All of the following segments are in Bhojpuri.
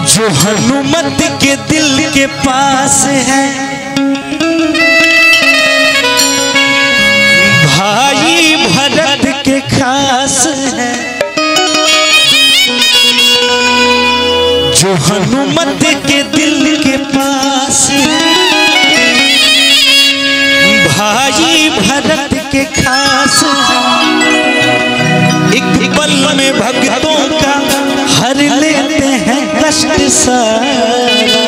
जो हनुमत के दिल के पास है, भाई भरत के खास है। जो हनुमत के दिल के पास है, भाई भरत के खास है। एक पल में भक्तों का हर लेते हैं कष्ट सारा।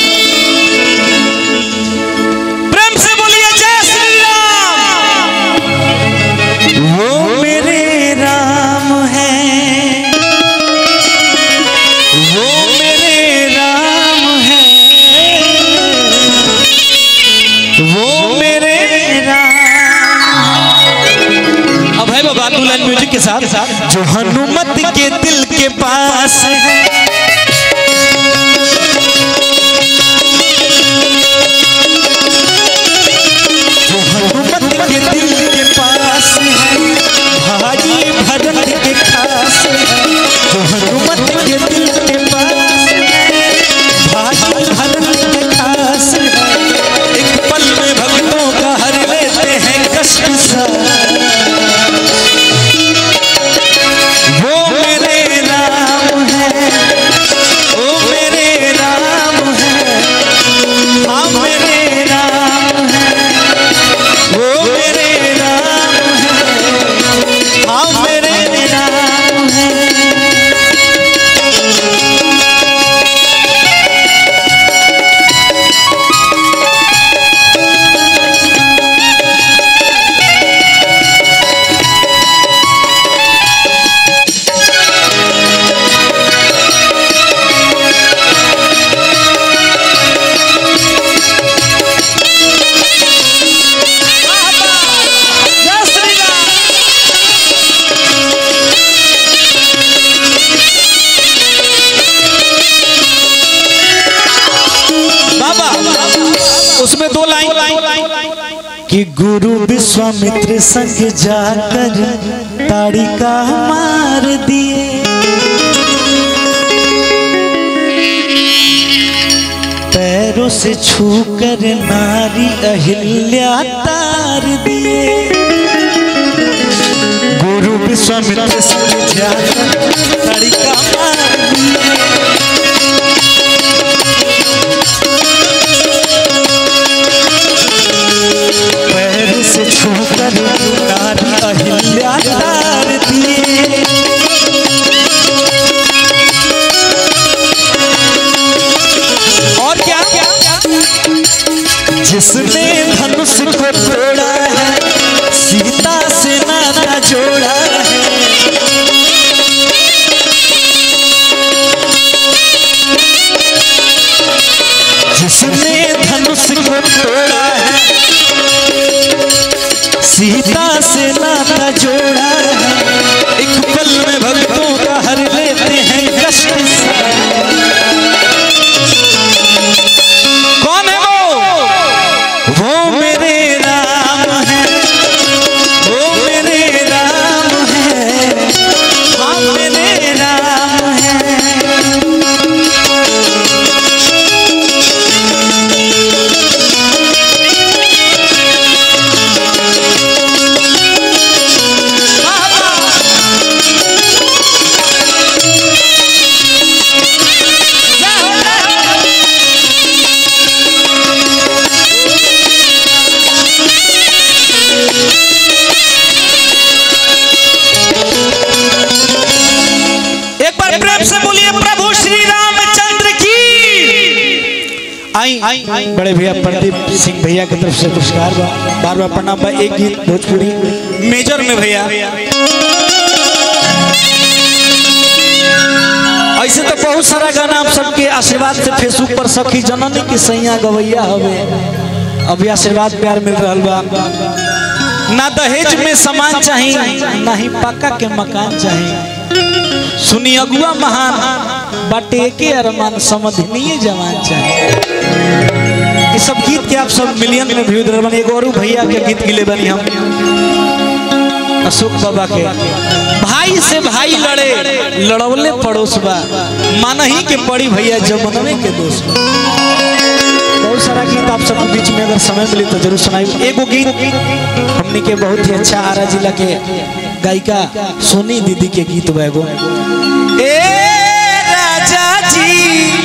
प्रेम से बोलिए जय श्री राम। वो मेरे राम हैं, वो मेरे राम हैं, वो मेरे राम। अब है बाबा दुल्हन म्यूजिक के साथ। जो हनुमत के दिल के पास है, जो हनुमत के दिल के पास है, भाई भरत के खास है। जो हनुमत के दिल के पास है, भाई भरत के खास है। एक पल में भक्तों का हर लेते हैं कष्ट सा। उसमें दो लाइन कि गुरु विश्वामित्र संग जाकर ताड़िका मार दिए। पैरों से छूकर नारी अहिल्या तार दिए। गुरु विश्वामित्र संग जाकर ताड़िका मार दिए। पैर से छूकर नारी अहिल्या तार दिए। और क्या जिसने धनुष को तोड़ा है, सीता से नाता जोड़ा है। जिसने धनुष को तोड़ा है, सीता से नाता जोड़ा है। एक पल में भक्तों का हर लेते हैं कष्ट सा। कौन है वो मेरे राम है, वो मेरे राम है, हाँ मेरे राम है। आई बड़े भैया प्रदीप सिंह भैया की तरफ से पुरस्कार बार बार प्रणाम भाई। एक गीत भोजपुरी मेजर में भैया। ऐसे तो बहुत सारा गाना आप सबके आशीर्वाद से फेसबुक पर सखी जननी की सैया गवैया हवे। अभी आशीर्वाद प्यार मिल रहा बा। ना दहेज में सामान चाहिए, ना ही पक्का के मकान चाहिए। सुनी अगुआ महान बाटे के अरमान समझनीय जवान चाहिए। ये सब गीत के आप सब मिलियन में व्यू दे बनी। एक और भैया के गीत गिले बनी हम अशोक बाबा के भाई से भाई लड़े लड़वले पड़ोस बा माना ही के पड़ी भैया जमनवे के दोस्त बा। बहुत सारा गीत आप सबके बीच में अगर समय मिले तो जरूर सुनाई। एगो गीत हमने के बहुत ही अच्छा आरा जिला के गायिका सोनी दीदी के गीत बा। एगो ए राजा जी